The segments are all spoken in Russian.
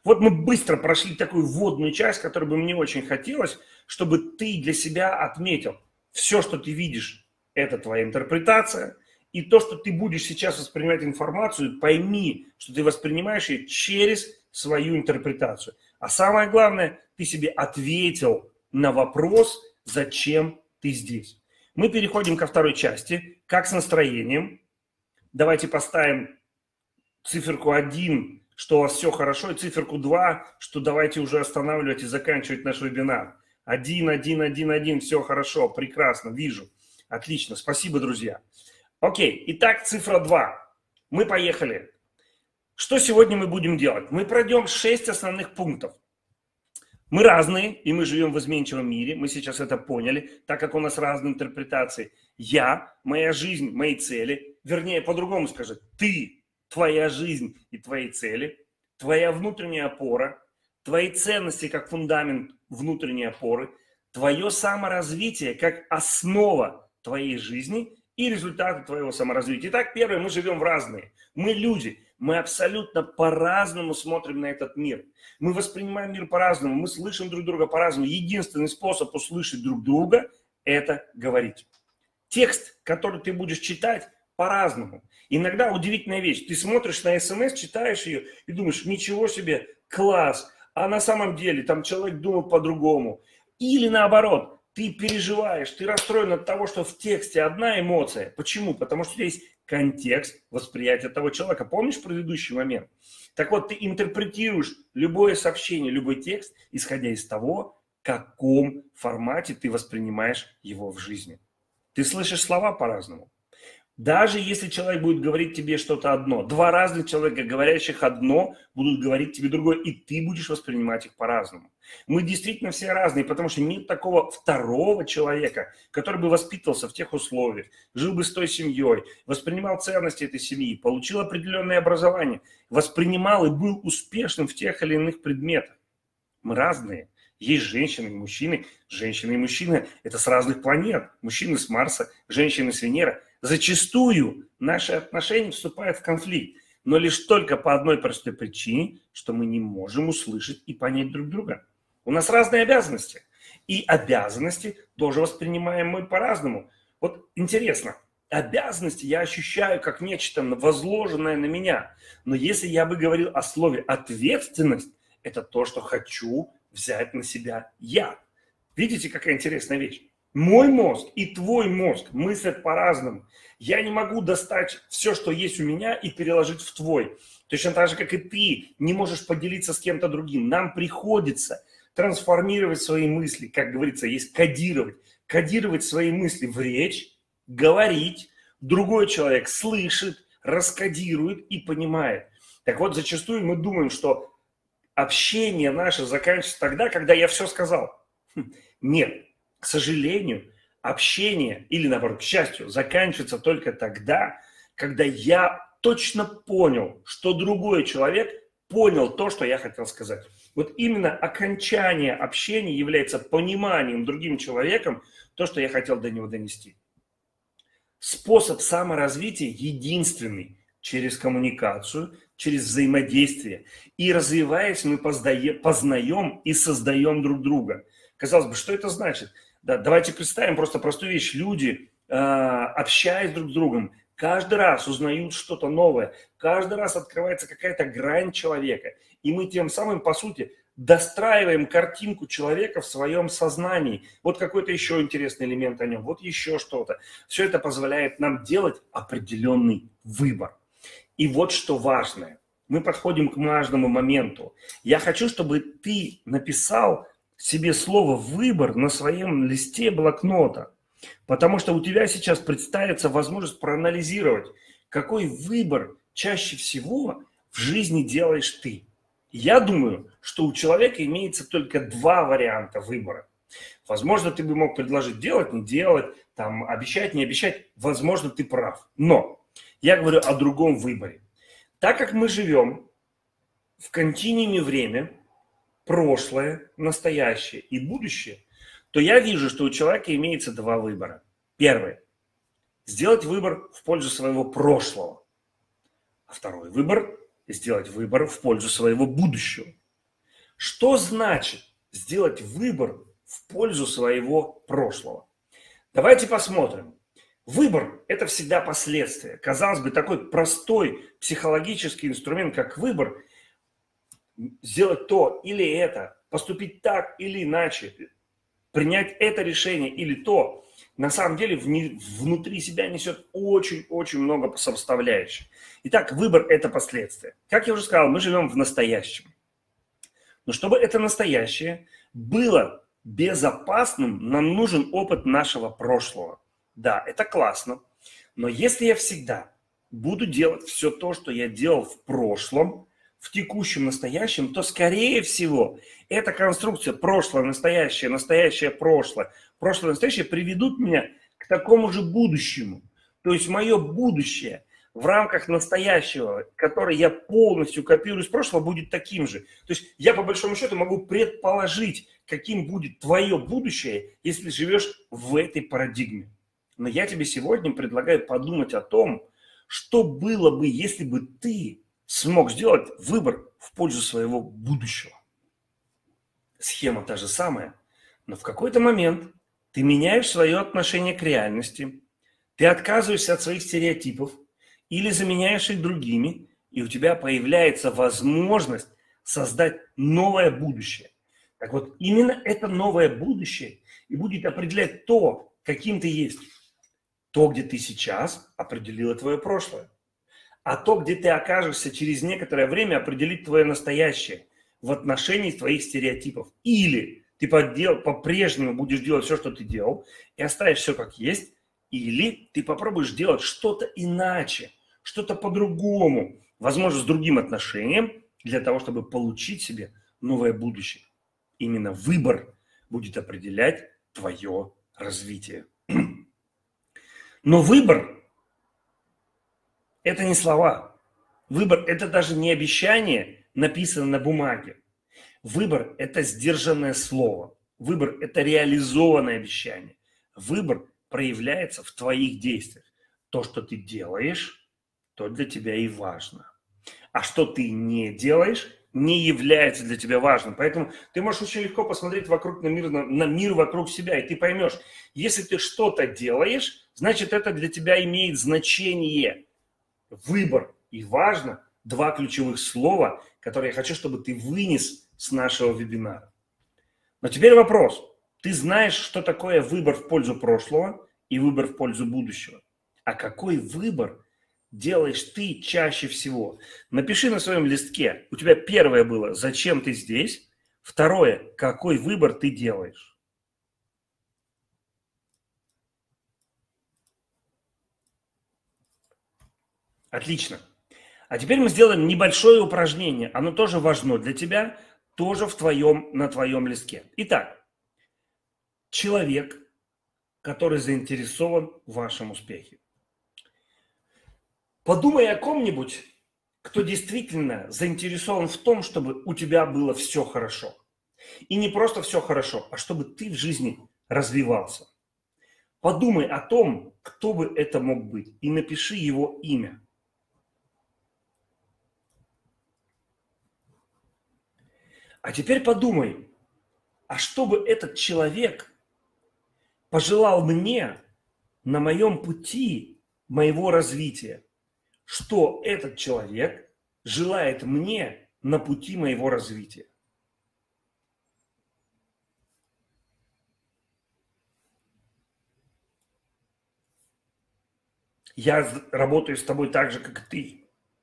Вот мы быстро прошли такую вводную часть, которую бы мне очень хотелось, чтобы ты для себя отметил. Все, что ты видишь, это твоя интерпретация. И то, что ты будешь сейчас воспринимать информацию, пойми, что ты воспринимаешь ее через свою интерпретацию. А самое главное, ты себе ответил на вопрос, зачем ты здесь. Мы переходим ко второй части. Как с настроением? Давайте поставим циферку 1, что у вас все хорошо, и циферку 2, что давайте уже останавливать и заканчивать наш вебинар. 1, 1, 1, 1, все хорошо, прекрасно, вижу. Отлично, спасибо, друзья. Окей, итак, цифра 2. Мы поехали. Что сегодня мы будем делать? Мы пройдем 6 основных пунктов. Мы разные, и мы живем в изменчивом мире. Мы сейчас это поняли, так как у нас разные интерпретации. Я, моя жизнь, мои цели. Вернее, по-другому скажу. Ты, твоя жизнь и твои цели. Твоя внутренняя опора. Твои ценности как фундамент внутренней опоры. Твое саморазвитие как основа твоей жизни и результаты твоего саморазвития. Итак, первое, мы живем в разные. Мы люди. Мы абсолютно по-разному смотрим на этот мир. Мы воспринимаем мир по-разному, мы слышим друг друга по-разному. Единственный способ услышать друг друга – это говорить. Текст, который ты будешь читать, по-разному. Иногда удивительная вещь. Ты смотришь на СМС, читаешь ее и думаешь, ничего себе, класс. А на самом деле там человек думал по-другому. Или наоборот, ты переживаешь, ты расстроен от того, что в тексте одна эмоция. Почему? Потому что у тебя есть контекст восприятия того человека. Помнишь предыдущий момент? Так вот, ты интерпретируешь любое сообщение, любой текст, исходя из того, в каком формате ты воспринимаешь его в жизни. Ты слышишь слова по-разному. Даже если человек будет говорить тебе что-то одно, два разных человека, говорящих одно, будут говорить тебе другое, и ты будешь воспринимать их по-разному. Мы действительно все разные, потому что нет такого второго человека, который бы воспитывался в тех условиях, жил бы с той семьей, воспринимал ценности этой семьи, получил определенное образование, воспринимал и был успешным в тех или иных предметах. Мы разные. Есть женщины и мужчины. Женщины и мужчины – это с разных планет. Мужчины с Марса, женщины с Венеры. Зачастую наши отношения вступают в конфликт, но лишь только по одной простой причине, что мы не можем услышать и понять друг друга. У нас разные обязанности, и обязанности тоже воспринимаем мы по-разному. Вот интересно, обязанности я ощущаю как нечто возложенное на меня, но если я бы говорил о слове «ответственность», это то, что хочу взять на себя я. Видите, какая интересная вещь? Мой мозг и твой мозг мыслят по-разному. Я не могу достать все, что есть у меня, и переложить в твой. Точно так же, как и ты не можешь поделиться с кем-то другим. Нам приходится трансформировать свои мысли, как говорится, есть кодировать. Кодировать свои мысли в речь, говорить. Другой человек слышит, раскодирует и понимает. Так вот, зачастую мы думаем, что общение наше заканчивается тогда, когда я все сказал. Нет. К сожалению, общение, или наоборот, к счастью, заканчивается только тогда, когда я точно понял, что другой человек понял то, что я хотел сказать. Вот именно окончание общения является пониманием другим человеком то, что я хотел до него донести. Способ саморазвития единственный через коммуникацию, через взаимодействие. И развиваясь, мы познаем и создаем друг друга. Казалось бы, что это значит? Да, давайте представим просто простую вещь. Люди, общаясь друг с другом, каждый раз узнают что-то новое, каждый раз открывается какая-то грань человека. И мы тем самым, по сути, достраиваем картинку человека в своем сознании. Вот какой-то еще интересный элемент о нем, вот еще что-то. Все это позволяет нам делать определенный выбор. И вот что важное. Мы подходим к важному моменту. Я хочу, чтобы ты написал себе слово «выбор» на своем листе блокнота. Потому что у тебя сейчас представится возможность проанализировать, какой выбор чаще всего в жизни делаешь ты. Я думаю, что у человека имеется только два варианта выбора. Возможно, ты бы мог предложить делать, не делать, там, обещать, не обещать. Возможно, ты прав. Но я говорю о другом выборе. Так как мы живем в континууме время, прошлое, настоящее и будущее, то я вижу, что у человека имеется два выбора. Первый – сделать выбор в пользу своего прошлого. А второй выбор – сделать выбор в пользу своего будущего. Что значит сделать выбор в пользу своего прошлого? Давайте посмотрим. Выбор – это всегда последствия. Казалось бы, такой простой психологический инструмент, как выбор, сделать то или это, поступить так или иначе, принять это решение или то, на самом деле внутри себя несет очень-очень много составляющих. Итак, выбор – это последствия. Как я уже сказал, мы живем в настоящем. Но чтобы это настоящее было безопасным, нам нужен опыт нашего прошлого. Да, это классно, но если я всегда буду делать все то, что я делал в прошлом, в текущем настоящем, то, скорее всего, эта конструкция прошлое, настоящее, настоящее, прошлое приведут меня к такому же будущему. То есть мое будущее в рамках настоящего, которое я полностью копирую с прошлого, будет таким же. То есть я, по большому счету, могу предположить, каким будет твое будущее, если живешь в этой парадигме. Но я тебе сегодня предлагаю подумать о том, что было бы, если бы ты смог сделать выбор в пользу своего будущего. Схема та же самая, но в какой-то момент ты меняешь свое отношение к реальности, ты отказываешься от своих стереотипов или заменяешь их другими, и у тебя появляется возможность создать новое будущее. Так вот, именно это новое будущее и будет определять то, каким ты есть. То, где ты сейчас, определило твое прошлое. А то, где ты окажешься через некоторое время, определит твое настоящее в отношении твоих стереотипов. Или ты по-прежнему будешь делать все, что ты делал, и оставишь все как есть, или ты попробуешь делать что-то иначе, что-то по-другому, возможно, с другим отношением, для того, чтобы получить себе новое будущее. Именно выбор будет определять твое развитие. Но выбор – это не слова. Выбор – это даже не обещание, написанное на бумаге. Выбор – это сдержанное слово. Выбор – это реализованное обещание. Выбор проявляется в твоих действиях. То, что ты делаешь, то для тебя и важно. А что ты не делаешь, не является для тебя важным. Поэтому ты можешь очень легко посмотреть на мир вокруг себя, и ты поймешь, если ты что-то делаешь, значит, это для тебя имеет значение. Выбор и важно – два ключевых слова, которые я хочу, чтобы ты вынес с нашего вебинара. Но теперь вопрос. Ты знаешь, что такое выбор в пользу прошлого и выбор в пользу будущего. А какой выбор делаешь ты чаще всего? Напиши на своем листке. У тебя первое было «Зачем ты здесь?», второе «Какой выбор ты делаешь?». Отлично. А теперь мы сделаем небольшое упражнение. Оно тоже важно для тебя, тоже на твоем листке. Итак, человек, который заинтересован в вашем успехе. Подумай о ком-нибудь, кто действительно заинтересован в том, чтобы у тебя было все хорошо. И не просто все хорошо, а чтобы ты в жизни развивался. Подумай о том, кто бы это мог быть, и напиши его имя. А теперь подумай, а что бы этот человек пожелал мне на моем пути моего развития? Что этот человек желает мне на пути моего развития? Я работаю с тобой так же, как и ты.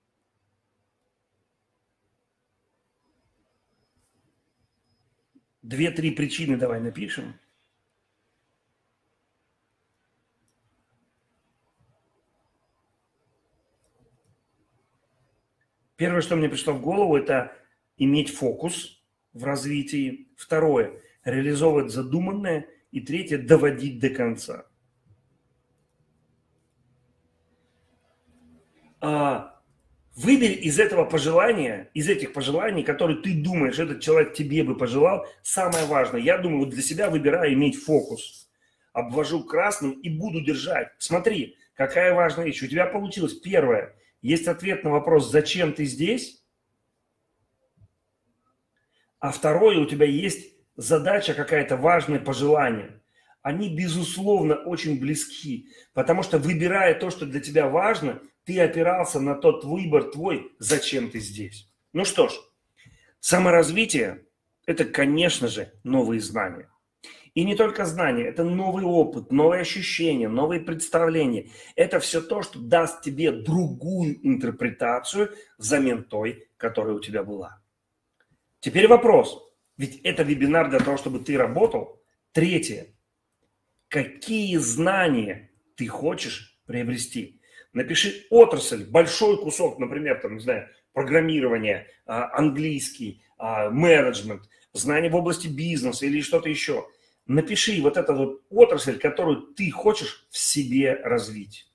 Две-три причины давай напишем. Первое, что мне пришло в голову, это иметь фокус в развитии. Второе – реализовывать задуманное. И третье – доводить до конца. Выбери из этого пожелания, из этих пожеланий, которые ты думаешь, этот человек тебе бы пожелал, самое важное. Я думаю, вот для себя выбираю иметь фокус. Обвожу красным и буду держать. Смотри, какая важная вещь. У тебя получилось. Первое. Есть ответ на вопрос, зачем ты здесь? а второе, у тебя есть задача какая-то важная, пожелание. Они, безусловно, очень близки, потому что, выбирая то, что для тебя важно, ты опирался на тот выбор твой, зачем ты здесь. Ну что ж, саморазвитие – это, конечно же, новые знания. И не только знания, это новый опыт, новые ощущения, новые представления. Это все то, что даст тебе другую интерпретацию взамен той, которая у тебя была. Теперь вопрос. Ведь это вебинар для того, чтобы ты работал. Третье. Какие знания ты хочешь приобрести? Напиши отрасль, большой кусок, например, там, не знаю, программирование, английский, менеджмент, знания в области бизнеса или что-то еще. Напиши вот эту вот отрасль, которую ты хочешь в себе развить.